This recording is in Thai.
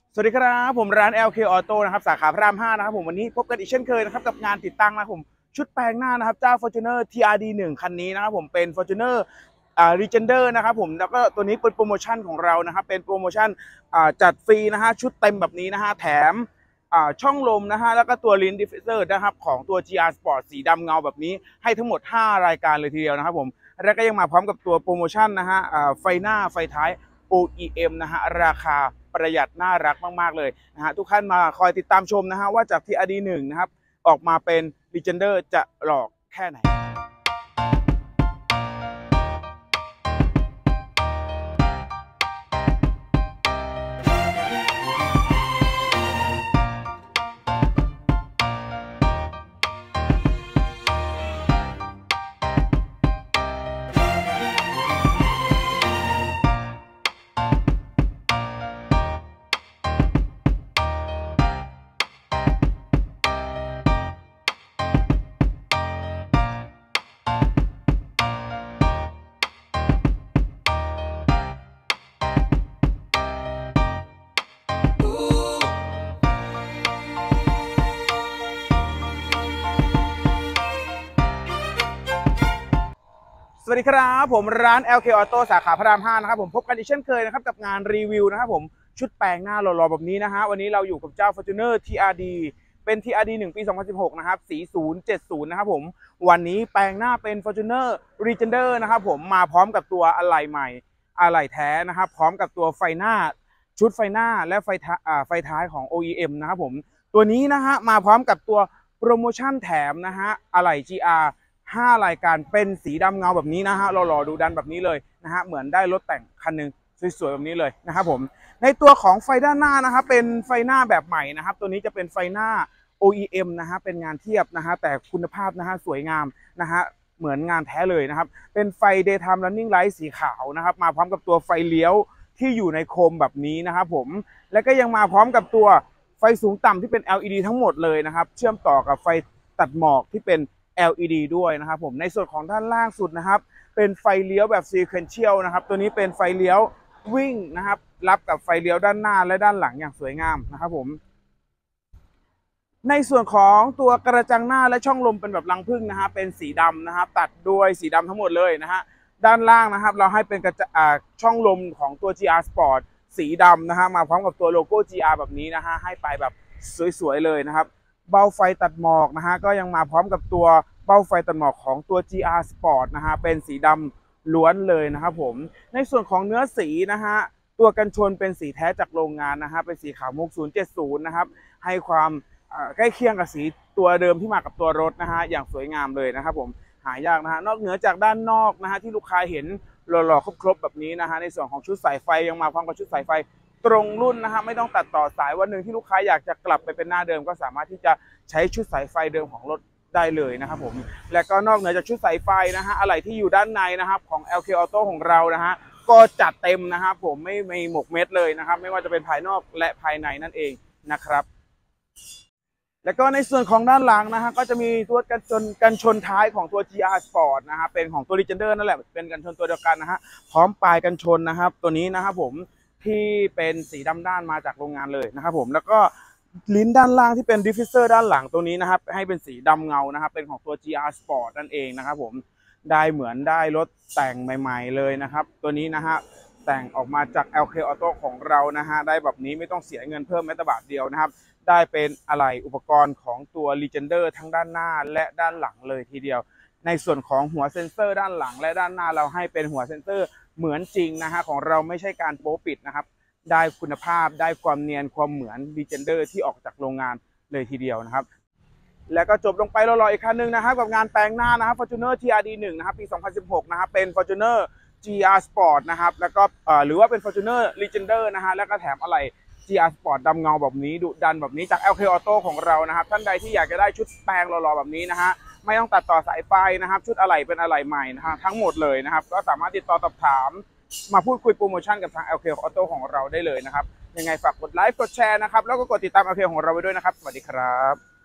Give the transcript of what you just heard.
สวัสดีครับผมร้าน LK Auto นะครับสาขาพระราม5นะครับผมวันนี้พบกันอีกเช่นเคยนะครับกับงานติดตั้งนะครับผมชุดแปลงหน้านะครับเจ้า Fortuner TRD 1คันนี้นะครับผมเป็น Fortuner Legender นะครับผมแล้วก็ตัวนี้เป็นโปรโมชั่นของเรานะครับเป็นโปรโมชั่นจัดฟรีนะฮะชุดเต็มแบบนี้นะฮะแถมช่องลมนะฮะแล้วก็ตัวลิ้นดิฟฟิวเซอร์นะครับของตัว GR Sport สีดำเงาแบบนี้ให้ทั้งหมด5รายการเลยทีเดียวนะครับผมแล้วก็ยังมาพร้อมกับตัวโปรโมชั่นนะฮะไฟหน้าไฟท้าย OEM นะฮะราคาประหยัดน่ารักมากๆเลยนะฮะทุกท่านมาคอยติดตามชมนะฮะว่าจาก TRD 1นะครับออกมาเป็น Legender จะหลอกแค่ไหนสวัสดีครับผมร้าน LK Auto สาขาพระราม5นะครับผมพบกันอีกเช่นเคยนะครับกับงานรีวิวนะครับผมชุดแปลงหน้าหล่อๆแบบนี้นะฮะวันนี้เราอยู่กับเจ้า Fortuner TRD เป็น TRD 1ปี2016นะครับสี070นะครับผมวันนี้แปลงหน้าเป็น Fortuner Legender นะครับผมมาพร้อมกับตัวอะไหล่ใหม่อะไหล่แท้นะครับพร้อมกับตัวไฟหน้าชุดไฟหน้าและไฟท้ายของ OEM นะครับผมตัวนี้นะฮะมาพร้อมกับตัวโปรโมชั่นแถมนะฮะอะไหล่ GR 5รายการเป็นสีดำเงาแบบนี้นะฮะหล่อๆดูดันแบบนี้เลยนะฮะเหมือนได้รถแต่งคันหนึ่งสวยๆแบบนี้เลยนะครับผมในตัวของไฟด้านหน้านะครับเป็นไฟหน้าแบบใหม่นะครับตัวนี้จะเป็นไฟหน้า OEM นะฮะเป็นงานเทียบนะฮะแต่คุณภาพนะฮะสวยงามนะฮะเหมือนงานแท้เลยนะครับเป็นไฟ Daytime Running Light สีขาวนะครับมาพร้อมกับตัวไฟเลี้ยวที่อยู่ในโคมแบบนี้นะครับผมและก็ยังมาพร้อมกับตัวไฟสูงต่ำที่เป็น LED ทั้งหมดเลยนะครับเชื่อมต่อกับไฟตัดหมอกที่เป็น LED ด้วยนะครับผมในส่วนของด้านล่างสุดนะครับเป็นไฟเลี้ยวแบบ Sequential นะครับตัวนี้เป็นไฟเลี้ยววิ่งนะครับรับกับไฟเลี้ยวด้านหน้าและด้านหลังอย่างสวยงามนะครับผมในส่วนของตัวกระจังหน้าและช่องลมเป็นแบบรังผึ้งนะฮะเป็นสีดำนะครับตัดด้วยสีดำทั้งหมดเลยนะฮะด้านล่างนะครับเราให้เป็นช่องลมของตัว GR Sport สีดำนะฮะมาพร้อมกับตัวโลโก้ GR แบบนี้นะฮะให้ไปแบบสวยๆเลยนะครับเบ้าไฟตัดหมอกนะฮะก็ยังมาพร้อมกับตัวเบ้าไฟตัดหมอกของตัว GR Sport นะฮะเป็นสีดำล้วนเลยนะครับผมในส่วนของเนื้อสีนะฮะตัวกันชนเป็นสีแท้จากโรงงานนะฮะเป็นสีขาวมุก070นะครับให้ความใกล้เคียงกับสีตัวเดิมที่มากับตัวรถนะฮะอย่างสวยงามเลยนะครับผมหายากนะฮะนอกเหนือจากด้านนอกนะฮะที่ลูกค้าเห็นหล่อๆครบๆแบบนี้นะฮะในส่วนของชุดสายไฟยังมาพร้อมกับชุดสายไฟตรงรุ่นนะฮะไม่ต้องตัดต่อสายวันหนึ่งที่ลูกค้าอยากจะกลับไปเป็นหน้าเดิมก็สามารถที่จะใช้ชุดสายไฟเดิมของรถได้เลยนะครับผมและก็นอกเหนือจากชุดสายไฟนะฮะอะไรที่อยู่ด้านในนะครับของ LK Auto ของเรานะฮะก็จัดเต็มนะครับผมไม่หมกเม็ดเลยนะครับไม่ว่าจะเป็นภายนอกและภายในนั่นเองนะครับ แล้วก็ในส่วนของด้านหลังนะฮะก็จะมีตัวกันชนท้ายของตัว GR Sport นะฮะเป็นของตัว Legender นั่นแหละเป็นกันชนตัวเดียวกันนะฮะพร้อมปลายกันชนนะครับตัวนี้นะครับผมที่เป็นสีดำด้านมาจากโรงงานเลยนะครับผมแล้วก็ลิ้นด้านล่างที่เป็น diffuser ด้านหลังตัวนี้นะครับให้เป็นสีดำเงานะครับเป็นของตัว GR Sport นั่นเองนะครับผมได้เหมือนได้รถแต่งใหม่ๆเลยนะครับตัวนี้นะฮะแต่งออกมาจาก LK Auto ของเรานะฮะได้แบบนี้ไม่ต้องเสียเงินเพิ่มแม้แต่บาทเดียวนะครับได้เป็นอะไหล่อุปกรณ์ของตัว Legender ทั้งด้านหน้าและด้านหลังเลยทีเดียวในส่วนของหัวเซ็นเซอร์ด้านหลังและด้านหน้าเราให้เป็นหัวเซ็นเซอร์เหมือนจริงนะฮะของเราไม่ใช่การโป๊ปิดนะครับได้คุณภาพได้ความเนียนความเหมือน Legender ที่ออกจากโรงงานเลยทีเดียวนะครับแล้วก็จบลงไปรอๆอีกคันหนึ่งนะครับกับงานแปลงหน้านะครับ Fortuner TRD 1นะครับปี2016นะครับเป็น Fortuner GR Sport นะครับแล้วก็หรือว่าเป็น Fortuner Legender นะฮะแล้วก็แถมอะไร GR Sport ดำเงาแบบนี้ดุดันแบบนี้จาก LK Auto ของเรานะครับท่านใดที่อยากจะได้ชุดแปลงหล่อๆแบบนี้นะฮะไม่ต้องตัดต่อสายไฟนะครับชุดอะไหล่เป็นอะไหล่ใหม่นะฮะทั้งหมดเลยนะครับก็สามารถติดต่อสอบถามมาพูดคุยโปรโมชั่นกับทาง LK Auto ของเราได้เลยนะครับยังไงฝากกดไลค์กดแชร์นะครับแล้วก็กดติดตาม LK ของเราไว้ด้วยนะครับสวัสดีครับ